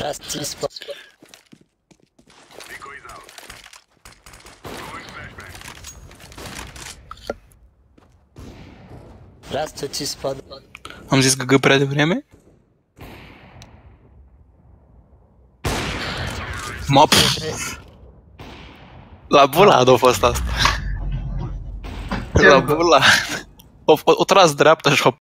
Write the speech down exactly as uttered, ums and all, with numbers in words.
Last T-spot. Last T-spot. Am zis G G prea devreme? Mop! La bulan a fost asta. La bulan. O, o, o tras dreapta și o